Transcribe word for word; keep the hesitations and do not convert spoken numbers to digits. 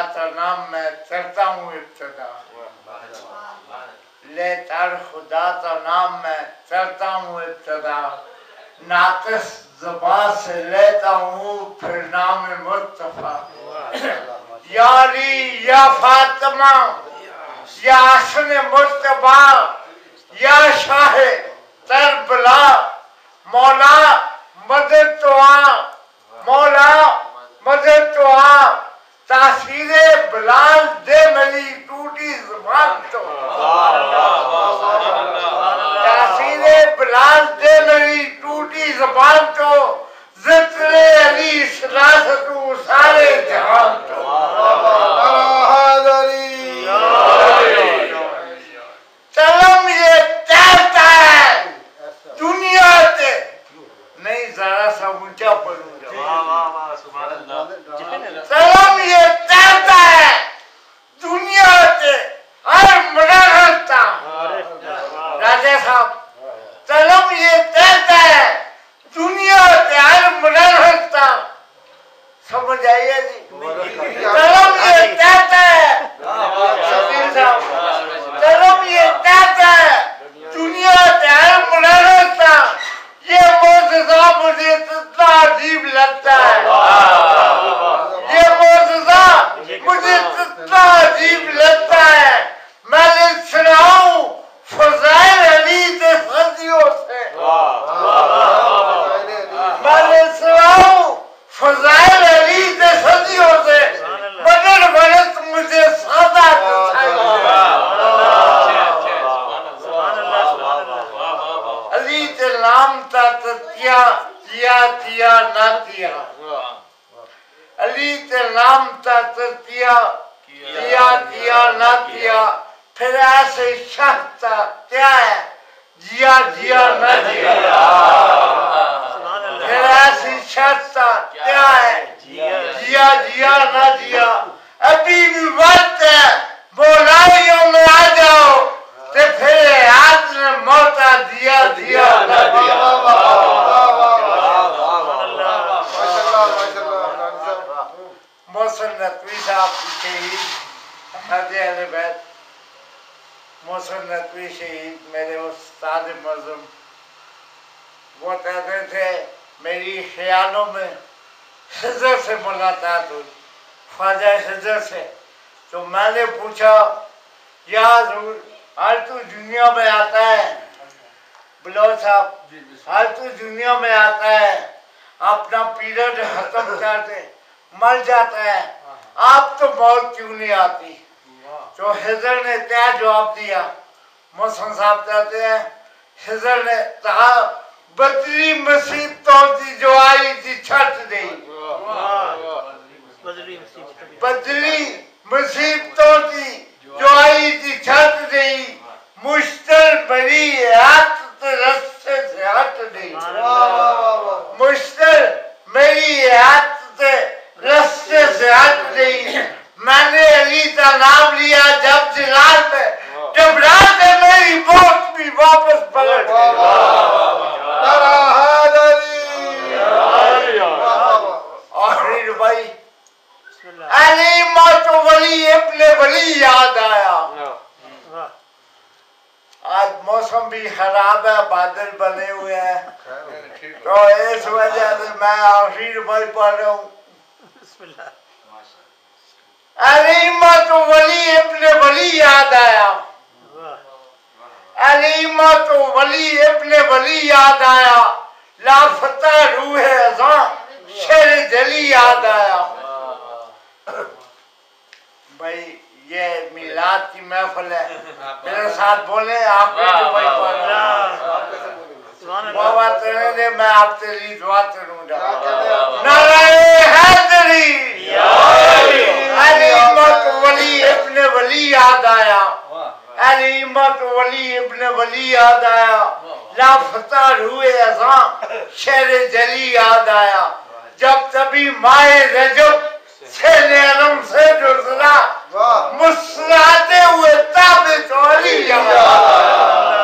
का नाम मैं करता हूँ इब्तिदा, लेकर खुदा का नाम मैं करता हूँ इब्तिदा, नाक़िस ज़ुबान से लेता हूँ फिर नाम मुस्तफ़ा। या अली या फातिमा या हसन मुस्तफा या शाह करबला, मौला मदद तो आ, मौला मदद तो आ, तासीरे बिलाल दे मेरी टूटी ज़ुबान तो, तासीरे बिलाल दे मेरी टूटी ज़ुबान तो, ज़िक्रे अली सलासतु सारे जहान तो। तलम ये तैरता है दुनिया से, नहीं जरा सा ऊंचा पढ़ूंगा। तलम ये तैरता है दुनिया से हर मरहलता, राजा साहब तलम ये तैरता है दुनिया से हर मरहलता, समझ आइए जी। तलम ये तैरता है सफीर साहब, तलम ये तैरता है दुनिया से हर मरहलता, ये मौजज़ा मुझे इतना अजीब लगता है, ये मौजज़ा मुझे इतना अजीब लगता है, मैं सुनाऊं फज़ाइल अली से सदियों से, मैं सुनाऊं फज़ाइल अली से सदियों से, मगर वरस मुझे सादा अली के नाम का तज़किया किया किया ना किया, अली के नाम का तज़किया किया किया ना किया, फिर ऐसे शख्स का क्या है जिया जिया ना जिया, फिर ऐसी शख्स का क्या है जिया जिया ना जिया। अभी भी वक्त है बोलाइयों में आ जाओ, ते फिर हाथ में मौता दिया दिया ना दिया। मोहसिन नकवी साहब शहीद, हाजी अहले बैत मोहसिन नकवी शहीद मेरे उस्ताद मज़हब, वो कहते थे मेरी ख्यालों में खिज़र से मुलाकात हुई, ख्वाजा खिज़र से, तो मैंने पूछा या हुज़ूर आज तू दुनिया में आता है, बिलावल साहब आज तू दुनिया में आता है, अपना पीरियड खत्म कर दे मर जाता है, आप तो मौत क्यों नहीं आती? तो खिज़र ने क्या जवाब दिया? मोहसिन साहब कहते हैं खिज़र ने कहा बदली मुसीबतों की जो आई थी छट गई, बदली मुसीबतों की जो आई थी छट गई, मुश्किल बड़ी हाथ रस्ते से हट गई, मुश्किल मेरी हाथ से रस्ते से हट गई, मैंने अली का नाम लिया जब जिलाल में, घबरा के मेरी मौत भी वापस पलट आखिर भाई अली मौत वली अपने वली याद आया। आज मौसम भी खराब है, बादल बने हुए हैं, तो इस वजह से मैं आखिर भाई पढ़ रहा हूँ। अली मौत वली अपने वली याद आया, अली मौत वली अपने वली याद आया, लापता रूह अज़ां शेर जली याद आया। भाई ये मिलाद की महफिल है, मेरे साथ बोले आप बात करेंगे, मैं आपके लिए दुआ करूंगा। नाराए हैदरी, अली मौत वली अपने वली याद आया, अली मौत वली अपने वली याद आया, लापता रूह अज़ां शेर जली याद आया, जब तभी माए रजब से नेलम से जुज़ला मुस्कुराते हुए ताबे चौरी याद आया।